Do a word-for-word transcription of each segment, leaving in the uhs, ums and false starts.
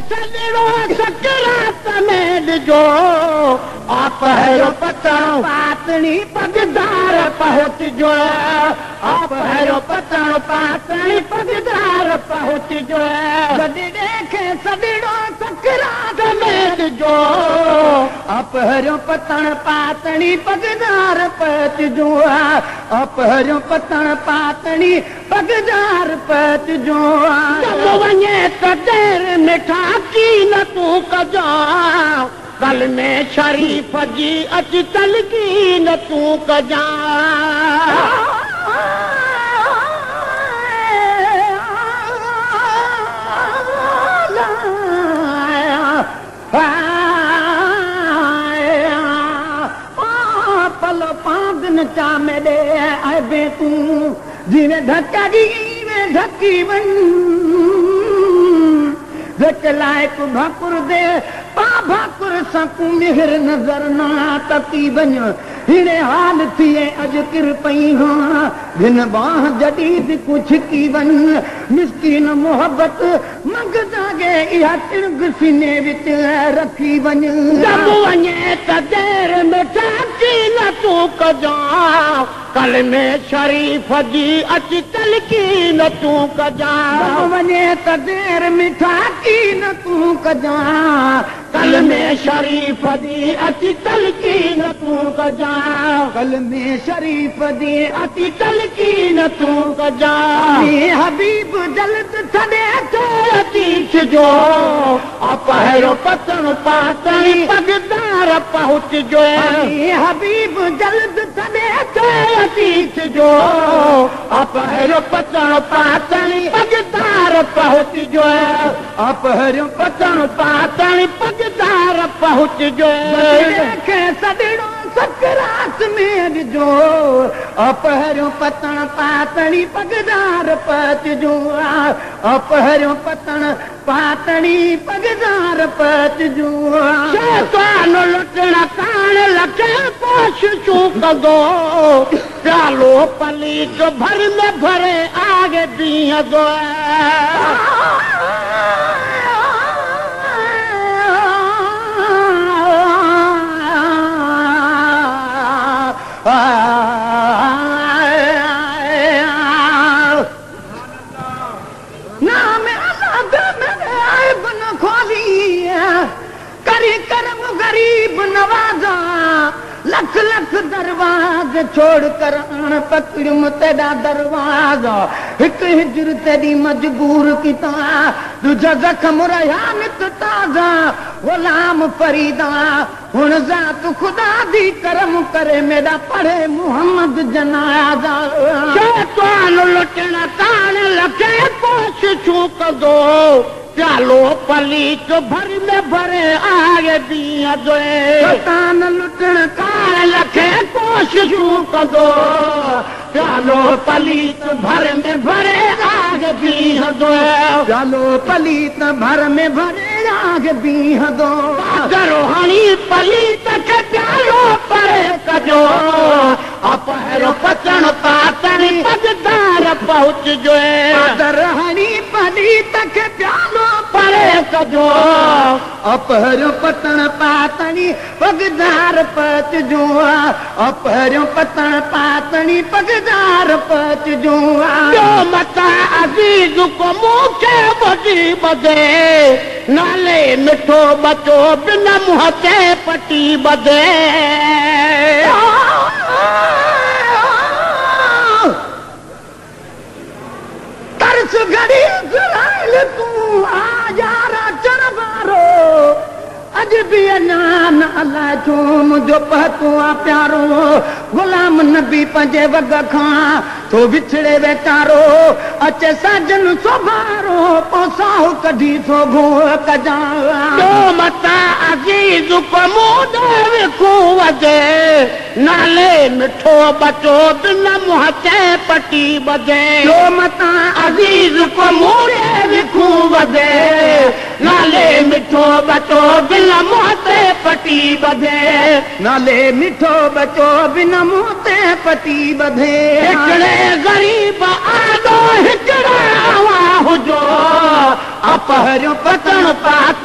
सजड़ो सकरात में ॾिजो आपहरो पतण पातणी पगदार पहुचजो आपहरो पतण पातणी पगदार पहुचजो जॾहिं ॾेखे सजड़ो सकरात में ॾिजो आपहरो पतण पातणी पगदार पहुचजो आपहरो पतण पातणी पगदार पहुचजो वञे त देर मिठा की न तूं कजा कल में शरीफ जी अच तलकी न तूं कजा पल पागन चा मेरे आबे तूं जीवे धक्का दी में धक्की वन धक लायक भाकुर दे पा भाकुर सकू मिहर नजर ना तती बन हिड़े हाल थिए अज किर पई हां बिन बाह जदीद कुछ की वन मिस्कीन मोहब्बत मंग जागे इहा तिरग सीने विच रखी वन जब वञे त देर में ठाकी न तूं कजा कल में शरीफ जी अच तलकी न तूं कजा वञे त देर में ठाकी न तूं कजा कल में शरीफ जी अच तलकी न तूं कजा कल में शरीफ जी अच तलकी न तूं कजा हबीब जल्द छॾे थो अतीश जो अपहरो पतण पातणी पगदार पहुचजो हबीब जल्द छॾे थो अतीश जो अपहरो पतण पातणी पगदार पहुचजो अपहरो पतण पातणी पगदार पहुचजो सजड़ो सकरात में ॾिजो अपहरो पतण पातणी पगदार पहुचजो अपहरो पतण पातणी पगदार पहुचजो शैतान लुटण कान लखे पोश छू कंदो प्यालो पलीक भर में भरे आगे बीहंदो नाम ऐब न खोली करी करम गरीब नवाजा लख लख दरवाज छोड़ कर आन पकड़म तेरा दरवाजा एक हिजर तेरी मजबूर किता तुझा जख्म रयानत ताजा गुलाम फरीदा हुन जात खुदा दी करम करे मेरा पढ़े मोहम्मद जनाजा शैतान लुटण कान लखे पोश छू कंदो प्यालो पलीक भर में भरे आगे बीहंदो शैतान लुटण कान लखे पोश छू कंदो प्यालो पलीत भर में भरे आगे बीहंदो प्यालो पलीत भर में भरे आगे बीहंदो करो हणी पलीत के प्यालो परे कजो अपहरो पतण पातणी पगदार पहुचजो हणी पलीत के प्यालो परे कजो अपहरो पतण पातणी पगदार पहुचजो अपहरो पतण पातणी पगदार पहुचजो मता अज़ीज़ को मूंखे बजी बदे नाले मिठो बचो बिन मुंह ते पटी बदे तरस घड़ी इज़राइल तूं आ यारा चरवारो अज भी अनान अल्लाह छो मुझो पतो आ प्यारो गुलाम नबी पंजे वग खां तो विछड़े वेचारो अचे साजन सोभारो पोसाओ कढी सो भो कजा तो मता अजीज को मुदे विखू वजे नाले मिठो बचो बिन मुंह ते पटी बजे तो मता अजीज को मुदे विखू वजे नाले मिठो बचो बिन मुंह ते पटी बजे नाले मिठो बचो बिन मुंह ते पटी बधे हिकड़े गरीब आदो हिकड़ा हुजो अपहरियो पतन पात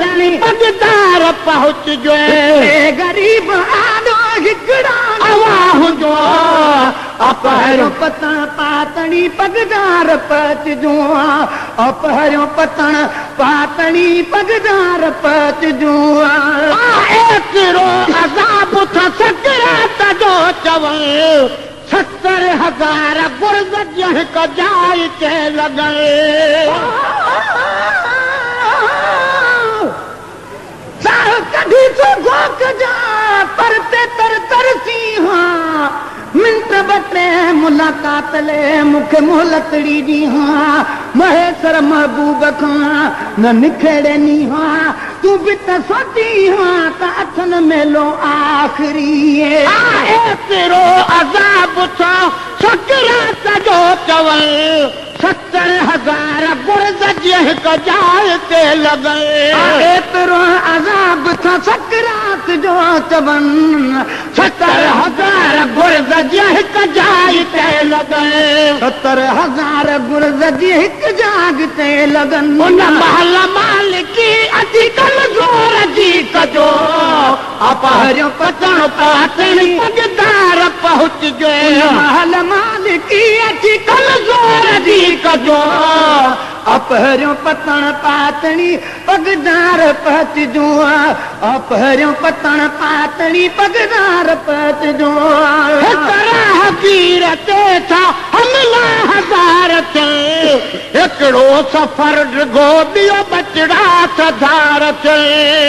पहुच जो गरीब आदो हिकड़ा अवाह जो अपहरियो पतण पातणी पगदार पच जो अपहरियो पतण पातणी पगदार पच जो एतिरो अज़ाब था सकरात जो चवण सत्तर हज़ार गुर्द हिक जाइ ते लॻे कढी तो गोक जा पर ते तर तरसी हाँ मिंट बटे मुलाकात ले मुखे मोहलतड़ी दी हाँ महेश्वर महबूब खां न निखेड़े नी हाँ तू भी त सोची हाँ त अथन मेलो आखिरी एतिरो अज़ाब था सकरात जो चवण सत्तर हज़ार गुर्द हिक जाइ ते लॻे एतिरो अज़ाब था सकरात जो चवण सत्तर हज़ार गुर्द हिक जाइ ते लॻे सत्तर हज़ार गुर्द हिक जाग ते लॻनि उन महल मालिकी अची कल ज़ोर जी कजो अपहरियो पतण पातणी पगदार पहुच जो महल मालिकी अची कल ज़ोर जी कजो अपहरियो पतण पातणी पगदार पहुच जो अपहरियो पतण पातणी पगदार पहुच जो हकीर ते था हमला हज़ार थे हिकिड़ो सफ़र डिघो ॿियो बचड़ा सधार थे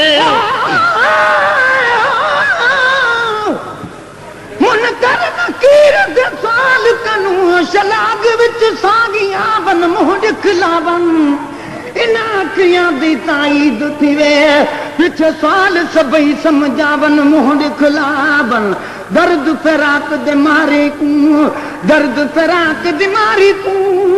मुनकर नकीर दे साल कनू शलाग विच सागिया बन मुंह दिखलावन इना किया दी ताईद थिवे पिछ साल सबई समझावन मुंह दिखलावन दर्द फराक दे मारे कू दर्द फराक दे मारे कू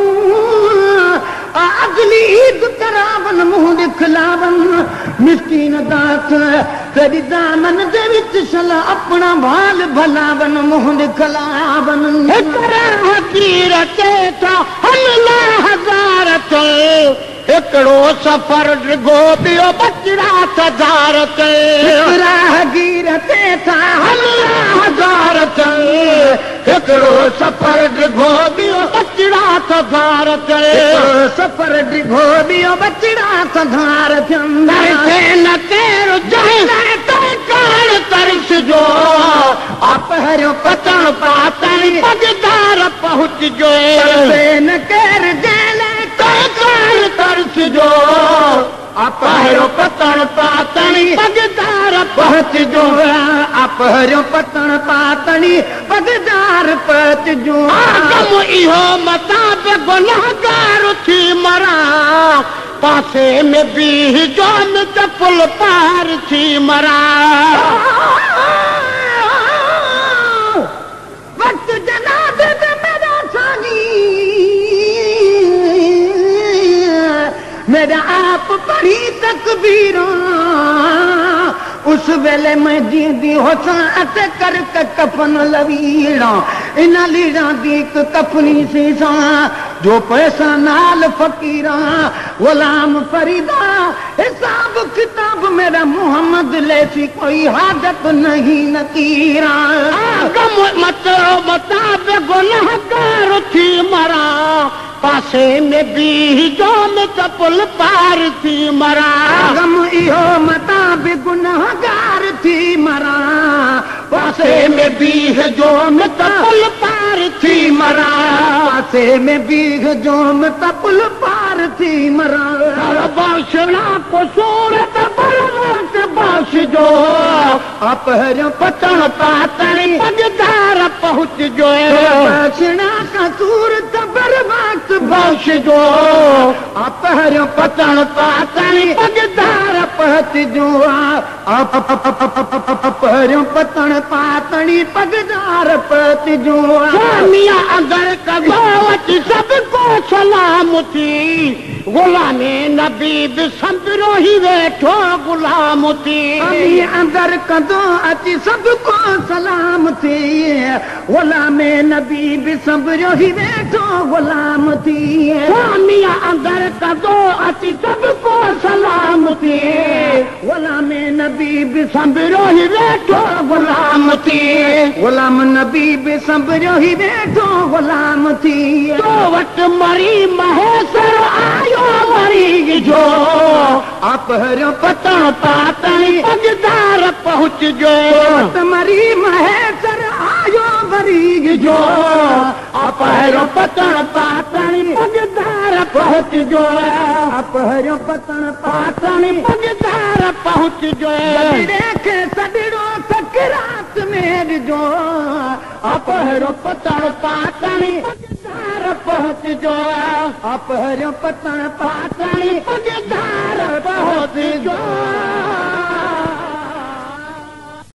अगली ईद करावन मुंह दिखलावन मिस्कीन दास तेरी दामन दे विच सला अपना भाल भलावन मुंह दिखलावन हकीर ते था हमला हज़ार थे हिकिड़ो सफ़र डिघो ॿियो बचड़ा सधार थे हकीर ते था हमला हज़ार थे हिकिड़ो सफ़र डिघो ॿियो बचड़ा सधार थे सफ़र डिघो ॿियो बचड़ा सधार न केरु जंहिं कान तरस जो अपहरियो पतण पातणी पगदार पहुच जो न केर जंहिं कान तरस जो अपहरियो पतण पातणी पगदार पहुच जो अपहरियो पतण पातणी पगदार पहुच जो आगम इहो मताब गुनाहगार थी मरा पासे में बीह जो न त पुल पार थी मरा वक्त जनाज़े में मेरा सानी मेरा आप पढ़ी तकबीरों उस वेले मैं जींदी होसा अते कर कफन लवीड़ा इन लीड़ा दी एक कफनी सीसा जो पैसा नाल फकीरा गुलाम फरीदा हिसाब किताब मेरा मोहम्मद लेसी कोई हाजत नहीं नकीरा आगम मतलब मताब गुनाहगार थी मरा पासे में बीह जो न त पुल पार थी मरा गम इहो मताब गुनाहगार थी मरा पासे में बीह जो न त पुल पार थी मरा पासे में बीह जो न त पुल पार थी मरा बाशना को सूरत बरवत बाश जो अपहरियो पतण पातणी पगदार पहुच जो बाशना का सूरत बरवत बाश जो अपहरियो पतण पातणी पगदार पहुच जो अपहरियो पतण पातणी पगदार पहुच जो मिया अगर कबावत सबको सलाम थी गुलामे नबी बि संभरो ही वेठो गुलाम थी अंदर कदो अची सबको सलाम थी गुलामे नबी बि संभरो ही वेठो गुलाम थी मिया अंदर कदो अची सबको सलाम थी गुलाम नबी बि संभरो ही वेठो गुलाम थी गुलाम नबी बि संभरो ही वेठो गुलाम थी तो वट मरी महेश्वर आयो मरी जो आप हरियो पतन पातणी पगदार पहुंच जो वट मरी महेश्वर आयो मरी जो आप हरियो पतन पातणी पगदार पहुंच जो आप हरियो पतन पातणी पगदार पहुंच जो देखे सदड़ो सकरात में जो आप हरियो पतन पातणी पगदार पहुंच जो आप हरियो पतन पातणी पगदार पहुंच जो